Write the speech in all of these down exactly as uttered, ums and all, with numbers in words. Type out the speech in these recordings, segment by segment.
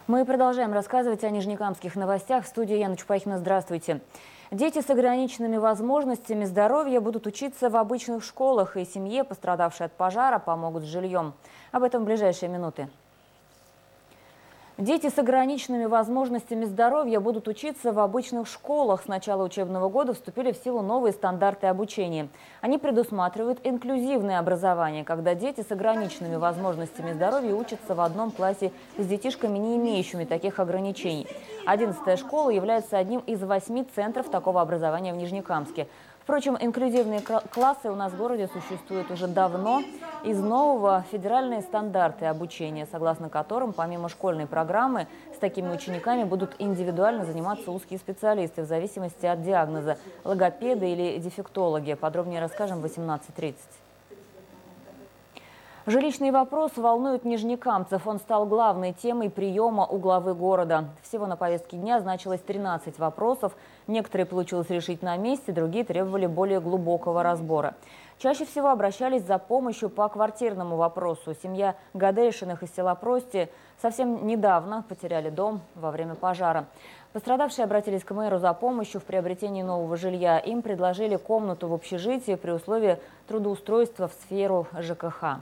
Мы продолжаем рассказывать о нижнекамских новостях. В студии Яна Чупахина. Здравствуйте. Дети с ограниченными возможностями здоровья будут учиться в обычных школах, и семье, пострадавшей от пожара, помогут с жильем. Об этом в ближайшие минуты. Дети с ограниченными возможностями здоровья будут учиться в обычных школах. С начала учебного года вступили в силу новые стандарты обучения. Они предусматривают инклюзивное образование, когда дети с ограниченными возможностями здоровья учатся в одном классе с детишками, не имеющими таких ограничений. Одиннадцатая школа является одним из восьми центров такого образования в Нижнекамске. Впрочем, инклюзивные классы у нас в городе существуют уже давно. Из нового федеральные стандарты обучения, согласно которым помимо школьной программы с такими учениками будут индивидуально заниматься узкие специалисты в зависимости от диагноза – логопеды или дефектологи. Подробнее расскажем в восемнадцать тридцать. Жилищный вопрос волнует нижнекамцев. Он стал главной темой приема у главы города. Всего на повестке дня значилось тринадцать вопросов. Некоторые получилось решить на месте, другие требовали более глубокого разбора. Чаще всего обращались за помощью по квартирному вопросу. Семья Гадельшиных из села Прости совсем недавно потеряли дом во время пожара. Пострадавшие обратились к мэру за помощью в приобретении нового жилья. Им предложили комнату в общежитии при условии трудоустройства в сферу ЖКХ.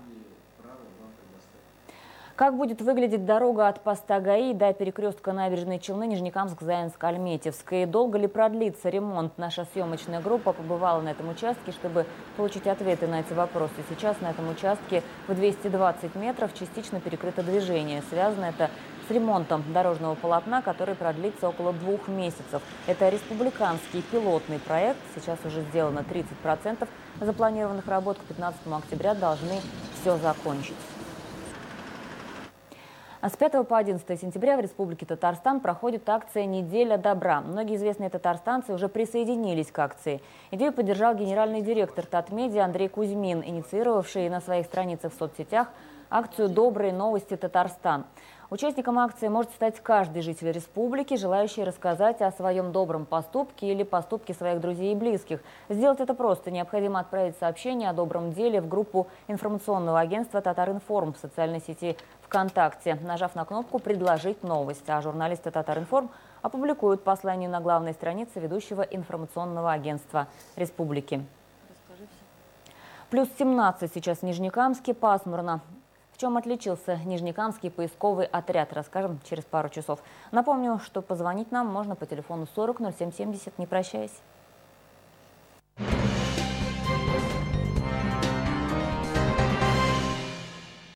Как будет выглядеть дорога от поста ГАИ до перекрестка набережной Челны Нижнекамск-Заинск-Альметьевск? И долго ли продлится ремонт? Наша съемочная группа побывала на этом участке, чтобы получить ответы на эти вопросы. Сейчас на этом участке в двести двадцать метров частично перекрыто движение. Связано это с ремонтом дорожного полотна, который продлится около двух месяцев. Это республиканский пилотный проект. Сейчас уже сделано тридцать процентов запланированных работ. К пятнадцатому октября должны все закончить. А с пятого по одиннадцатое сентября в Республике Татарстан проходит акция «Неделя добра». Многие известные татарстанцы уже присоединились к акции. Идею поддержал генеральный директор Татмедиа Андрей Кузьмин, инициировавший на своих страницах в соцсетях акцию «Добрые новости Татарстан». Участником акции может стать каждый житель республики, желающий рассказать о своем добром поступке или поступке своих друзей и близких. Сделать это просто. Необходимо отправить сообщение о добром деле в группу информационного агентства «Татаринформ» в социальной сети ВКонтакте, нажав на кнопку «Предложить новость». А журналисты «Татаринформ» опубликуют послание на главной странице ведущего информационного агентства республики. Плюс семнадцать сейчас в Нижнекамске, пасмурно. В чем отличился Нижнекамский поисковый отряд, расскажем через пару часов. Напомню, что позвонить нам можно по телефону сорок ноль семь семьдесят, не прощаясь.